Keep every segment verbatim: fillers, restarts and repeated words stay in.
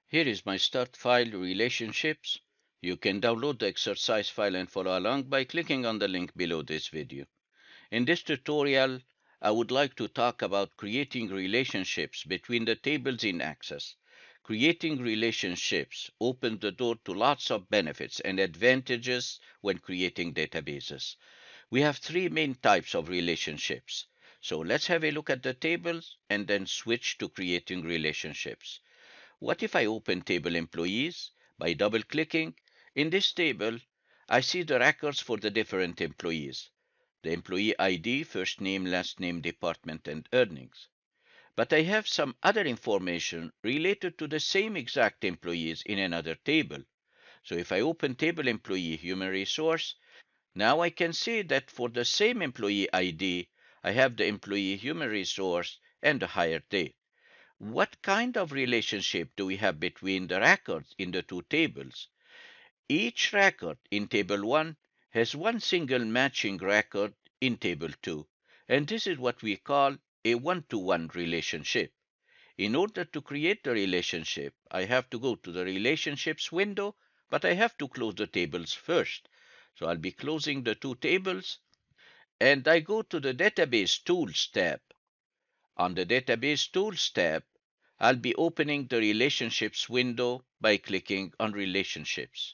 Here is my start file, Relationships. You can download the exercise file and follow along by clicking on the link below this video. In this tutorial, I would like to talk about creating relationships between the tables in Access. Creating relationships opens the door to lots of benefits and advantages when creating databases. We have three main types of relationships. So let's have a look at the tables and then switch to creating relationships. What if I open table employees by double-clicking? In this table, I see the records for the different employees. The employee I D, first name, last name, department, and earnings. But I have some other information related to the same exact employees in another table. So if I open table employee human resource, now I can see that for the same employee I D, I have the employee human resource and the hire date. What kind of relationship do we have between the records in the two tables? Each record in table one has one single matching record in table two, and this is what we call a one-to-one relationship. In order to create the relationship, I have to go to the Relationships window, but I have to close the tables first. So I'll be closing the two tables, and I go to the Database Tools tab. On the Database Tools tab, I'll be opening the Relationships window by clicking on Relationships.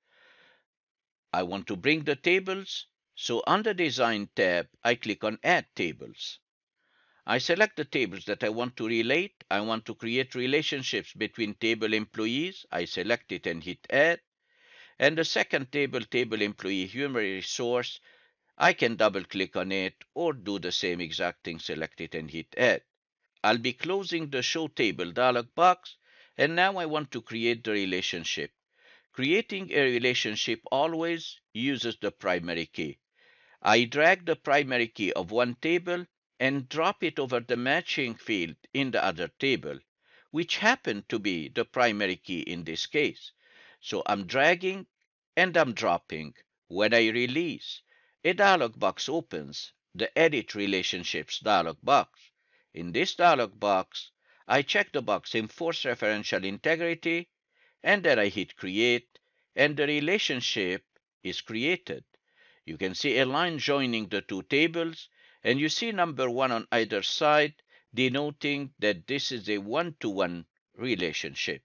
I want to bring the tables, so on the Design tab, I click on Add Tables. I select the tables that I want to relate. I want to create relationships between table employees. I select it and hit Add. And the second table, Table Employee Human Resource, I can double-click on it or do the same exact thing, select it and hit Add. I'll be closing the Show Table dialog box, and now I want to create the relationship. Creating a relationship always uses the primary key. I drag the primary key of one table and drop it over the matching field in the other table, which happened to be the primary key in this case. So I'm dragging and I'm dropping. When I release, a dialog box opens, the Edit Relationships dialog box. In this dialog box, I check the box Enforce Referential Integrity, and then I hit Create, and the relationship is created. You can see a line joining the two tables, and you see number one on either side, denoting that this is a one-to-one relationship.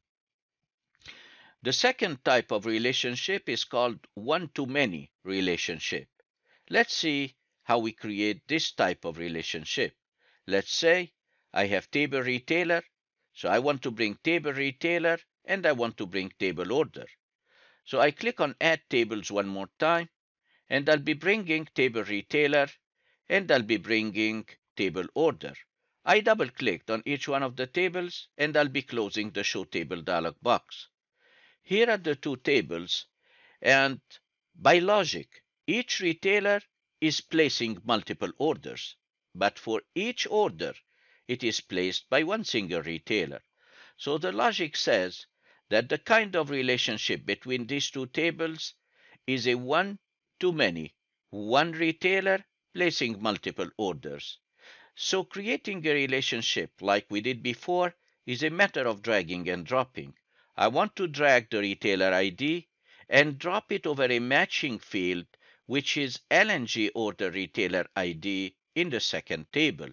The second type of relationship is called one-to-many relationship. Let's see how we create this type of relationship. Let's say I have table retailer, so I want to bring table retailer and I want to bring table order. So I click on Add Tables one more time, and I'll be bringing table retailer and I'll be bringing table order. I double-clicked on each one of the tables and I'll be closing the Show Table dialog box. Here are the two tables, and by logic, each retailer is placing multiple orders, but for each order, it is placed by one single retailer. So the logic says that the kind of relationship between these two tables is a one-to-many, one retailer placing multiple orders. So creating a relationship like we did before is a matter of dragging and dropping. I want to drag the retailer I D and drop it over a matching field, which is L N G order retailer I D in the second table.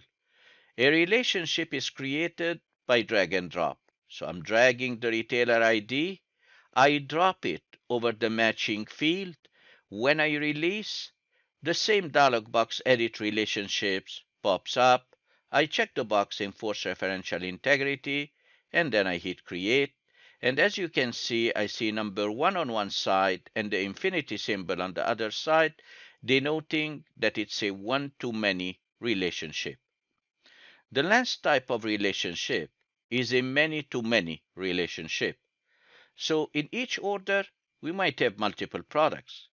A relationship is created by drag and drop. So I'm dragging the retailer I D. I drop it over the matching field. When I release, the same dialog box Edit Relationships pops up. I check the box Enforce Referential Integrity, and then I hit Create. And as you can see, I see number one on one side and the infinity symbol on the other side, denoting that it's a one-to-many relationship. The last type of relationship is a many-to-many relationship. So in each order, we might have multiple products,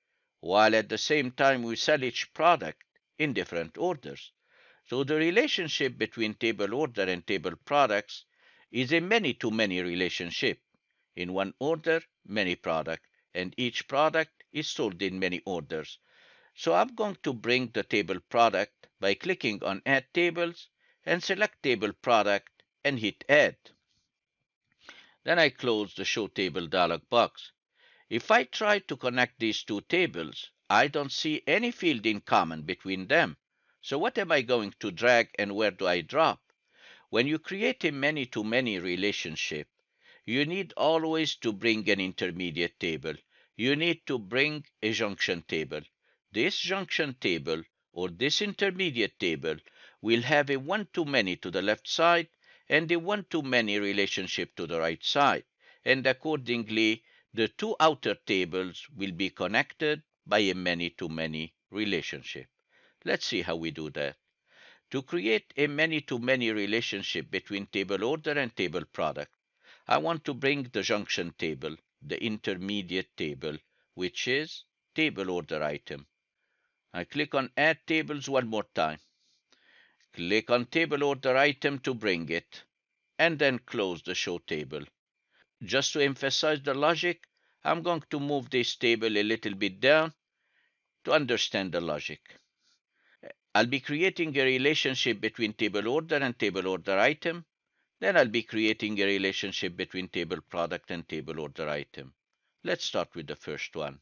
while at the same time we sell each product in different orders. So the relationship between table order and table products is a many-to-many relationship. In one order, many products, and each product is sold in many orders. So I'm going to bring the table product by clicking on Add Tables and select Table Product and hit Add. Then I close the Show Table dialog box. If I try to connect these two tables, I don't see any field in common between them. So what am I going to drag and where do I drop? When you create a many-to-many relationship, you need always to bring an intermediate table. You need to bring a junction table. This junction table or this intermediate table will have a one-to-many to the left side and a one-to-many relationship to the right side. And accordingly, the two outer tables will be connected by a many-to-many relationship. Let's see how we do that. To create a many-to-many relationship between table order and table product, I want to bring the junction table, the intermediate table, which is table order item. I click on Add Tables one more time. Click on Table Order Item to bring it, and then close the Show Table. Just to emphasize the logic, I'm going to move this table a little bit down to understand the logic. I'll be creating a relationship between table order and table order item. Then I'll be creating a relationship between table product and table order item. Let's start with the first one.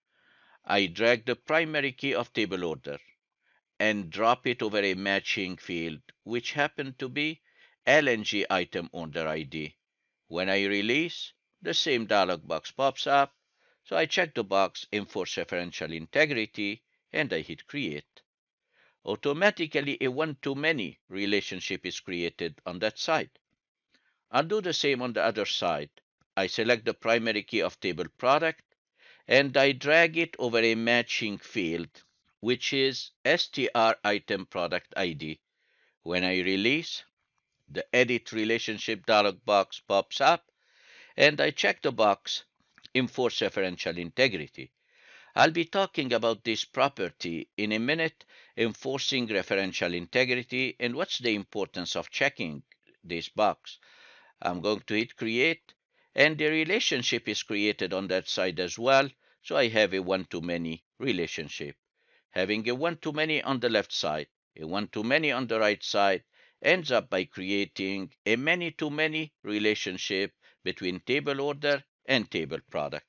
I drag the primary key of table order and drop it over a matching field, which happened to be L N G item order I D. When I release, the same dialog box pops up, so I check the box Enforce Referential Integrity and I hit Create. Automatically a one-to-many relationship is created on that side. I'll do the same on the other side. I select the primary key of table product and I drag it over a matching field, which is str item product I D. When I release, the Edit Relationship dialog box pops up and I check the box Enforce Referential Integrity. I'll be talking about this property in a minute, enforcing referential integrity and what's the importance of checking this box. I'm going to hit create and the relationship is created on that side as well, so I have a one-to-many relationship. Having a one-to-many on the left side, a one-to-many on the right side ends up by creating a many-to-many relationship between table order and table product.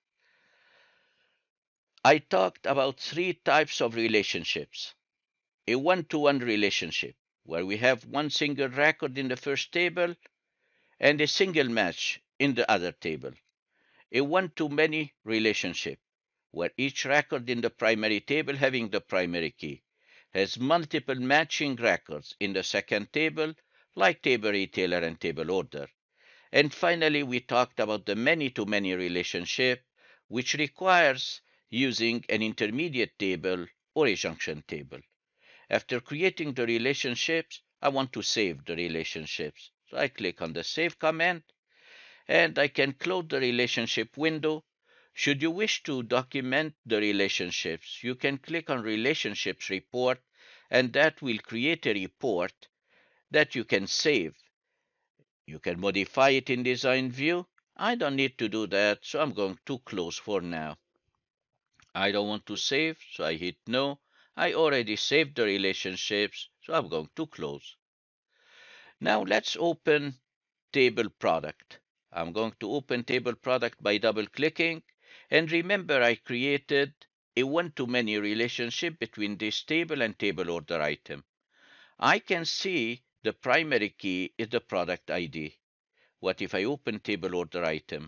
I talked about three types of relationships. A one-to-one relationship, where we have one single record in the first table and a single match in the other table. A one-to-many relationship, where each record in the primary table having the primary key has multiple matching records in the second table, like table retailer and table order. And finally, we talked about the many-to-many relationship, which requires using an intermediate table or a junction table. After creating the relationships, I want to save the relationships. So I click on the Save command, and I can close the relationship window. Should you wish to document the relationships, you can click on Relationships Report, and that will create a report that you can save. You can modify it in Design View. I don't need to do that, so I'm going to close for now. I don't want to save, so I hit No. I already saved the relationships, so I'm going to close. Now let's open Table Product. I'm going to open Table Product by double-clicking, and remember I created a one-to-many relationship between this table and table order item. I can see the primary key is the product I D. What if I open table order item?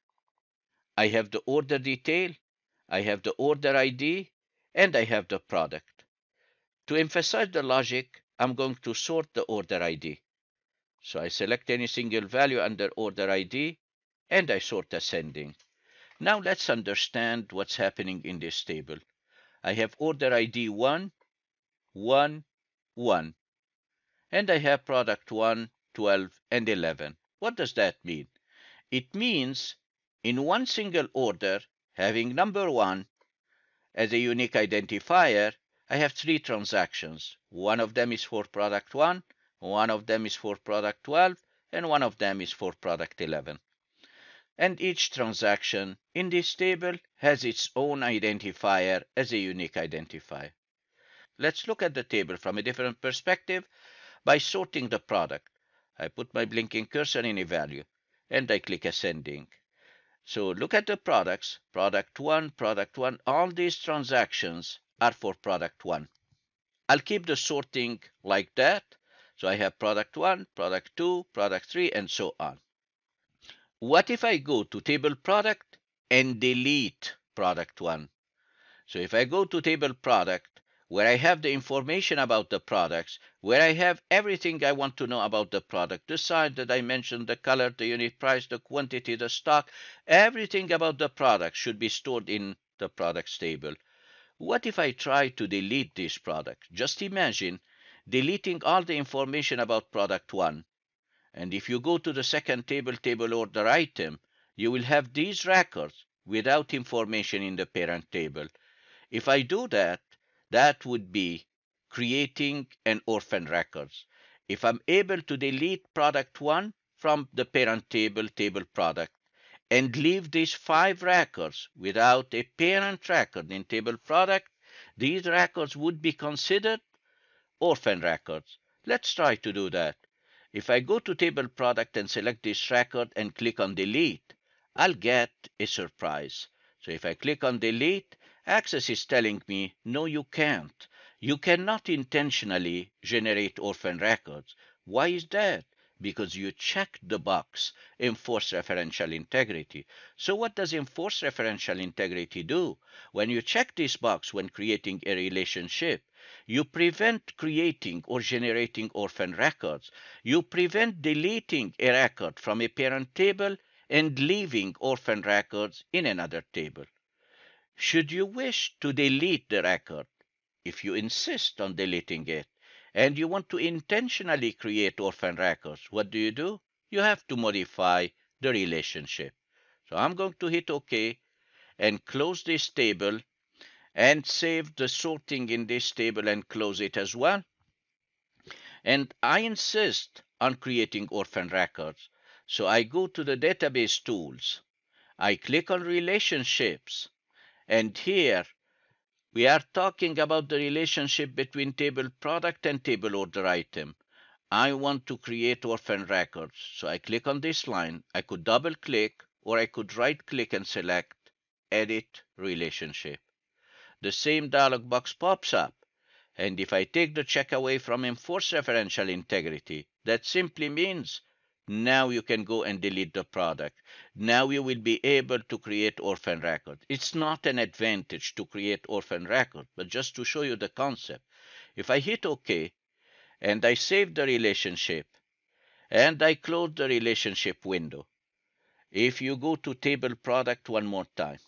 I have the order detail, I have the order I D, and I have the product. To emphasize the logic, I'm going to sort the order I D. So I select any single value under order I D, and I sort ascending. Now let's understand what's happening in this table. I have order I D one, one, one, and I have product one, twelve, and eleven. What does that mean? It means in one single order, having number one as a unique identifier, I have three transactions. One of them is for product one, one of them is for product twelve, and one of them is for product eleven. And each transaction in this table has its own identifier as a unique identifier. Let's look at the table from a different perspective by sorting the product. I put my blinking cursor in a value. and I click ascending. So look at the products, product one, product one, all these transactions are for product one. I'll keep the sorting like that. So I have product one, product two, product three, and so on. What if I go to table product and delete product one? So if I go to table product, where I have the information about the products, where I have everything I want to know about the product, the size that I mentioned, the color, the unit price, the quantity, the stock, everything about the product should be stored in the products table. What if I try to delete this product? Just imagine deleting all the information about product one. And if you go to the second table, table order item, you will have these records without information in the parent table. If I do that, that would be creating an orphan records. If I'm able to delete product one from the parent table, table product, and leave these five records without a parent record in table product, these records would be considered orphan records. Let's try to do that. If I go to table product and select this record and click on delete, I'll get a surprise. So if I click on delete, Access is telling me, no, you can't. You cannot intentionally generate orphan records. Why is that? Because you checked the box, enforce referential integrity. So what does enforce referential integrity do? When you check this box when creating a relationship, you prevent creating or generating orphan records. You prevent deleting a record from a parent table and leaving orphan records in another table. Should you wish to delete the record, if you insist on deleting it, and you want to intentionally create orphan records, what do you do? You have to modify the relationship. So I'm going to hit OK and close this table and save the sorting in this table and close it as well. And I insist on creating orphan records. So I go to the database tools. I click on relationships. And here we are talking about the relationship between table product and table order item. I want to create orphan records. So I click on this line. I could double click or I could right click and select Edit Relationship. The same dialog box pops up. And if I take the check away from enforce referential integrity, that simply means now you can go and delete the product. Now you will be able to create orphan record. It's not an advantage to create orphan record, but just to show you the concept. If I hit OK and I save the relationship and I close the relationship window, if you go to table product one more time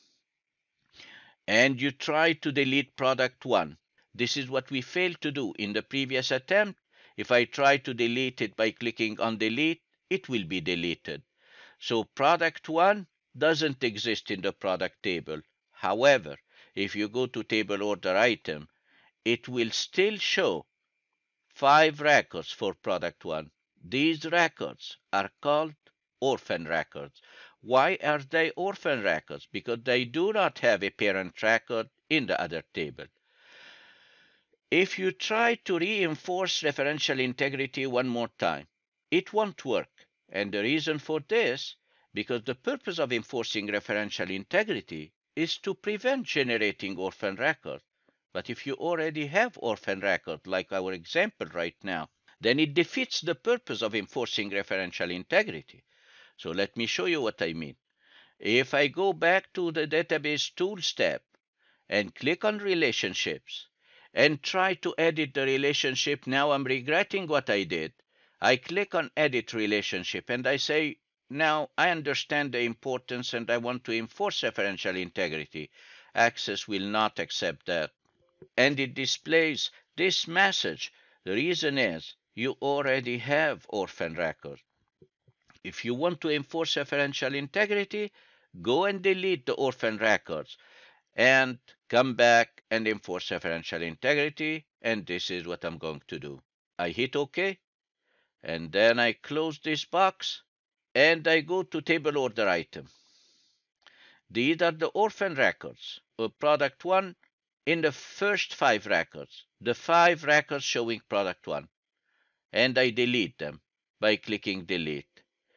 and you try to delete product one, this is what we failed to do in the previous attempt. If I try to delete it by clicking on delete, it will be deleted. So product one doesn't exist in the product table. However, if you go to table order item, it will still show five records for product one. These records are called orphan records. Why are they orphan records? Because they do not have a parent record in the other table. If you try to reinforce referential integrity one more time, it won't work. And the reason for this, because the purpose of enforcing referential integrity is to prevent generating orphan records. But if you already have orphan record, like our example right now, then it defeats the purpose of enforcing referential integrity. So let me show you what I mean. If I go back to the database tools tab and click on relationships and try to edit the relationship, now I'm regretting what I did. I click on edit relationship and I say, now I understand the importance and I want to enforce referential integrity. Access will not accept that. And it displays this message. The reason is you already have orphan record. If you want to enforce referential integrity, go and delete the orphan records and come back and enforce referential integrity. And this is what I'm going to do. I hit OK. And then I close this box and I go to table order item. These are the orphan records of product one in the first five records, the five records showing product one. And I delete them by clicking delete.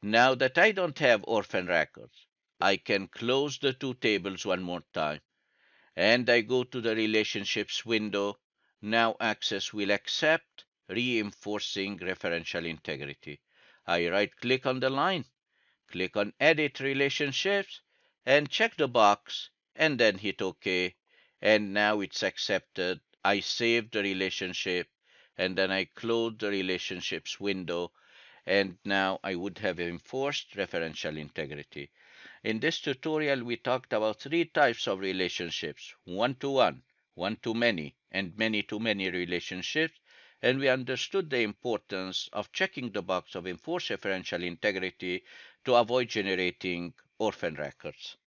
Now that I don't have orphan records, I can close the two tables one more time, and I go to the relationships window. Now Access will accept, reinforcing referential integrity. I right-click on the line, click on Edit Relationships, and check the box, and then hit OK. And now it's accepted. I save the relationship, and then I close the relationships window, and now I would have enforced referential integrity. In this tutorial, we talked about three types of relationships: one-to-one, one-to-many, and many-to-many relationships, and we understood the importance of checking the box of enforced referential integrity to avoid generating orphan records.